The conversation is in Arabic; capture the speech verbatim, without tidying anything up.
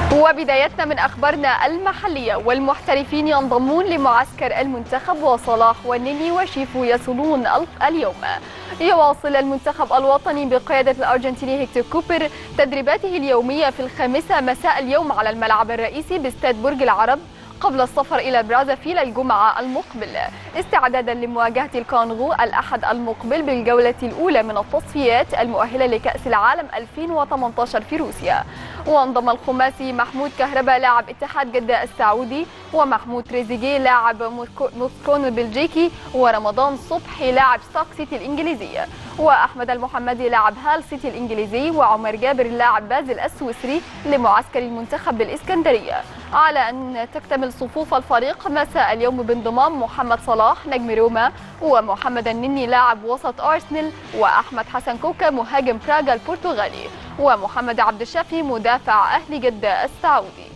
وبدايتنا من أخبارنا المحلية، والمحترفين ينضمون لمعسكر المنتخب، وصلاح والنني وشيفو يصلون اليوم. يواصل المنتخب الوطني بقيادة الأرجنتيني هيكتور كوبر تدريباته اليومية في الخامسة مساء اليوم على الملعب الرئيسي باستاد برج العرب قبل السفر إلى برازافيل الجمعة المقبل استعدادا لمواجهة الكونغو الأحد المقبل بالجولة الأولى من التصفيات المؤهلة لكأس العالم ألفين وثمانية عشر في روسيا. وانضم الخماسي محمود كهربا لاعب اتحاد جدة السعودي، ومحمود تريزيجيه لاعب موسكون البلجيكي، ورمضان صبحي لاعب ستوك سيتي الإنجليزية، وأحمد المحمدي لاعب هال سيتي الإنجليزي، وعمر جابر لاعب بازل السويسري لمعسكر المنتخب بالإسكندرية. على أن تكتمل صفوف الفريق مساء اليوم بانضمام محمد صلاح نجم روما، ومحمد النني لاعب وسط أرسنال، وأحمد حسن كوكا مهاجم براغا البرتغالي، ومحمد عبد الشافي مدافع أهلي جدة السعودي.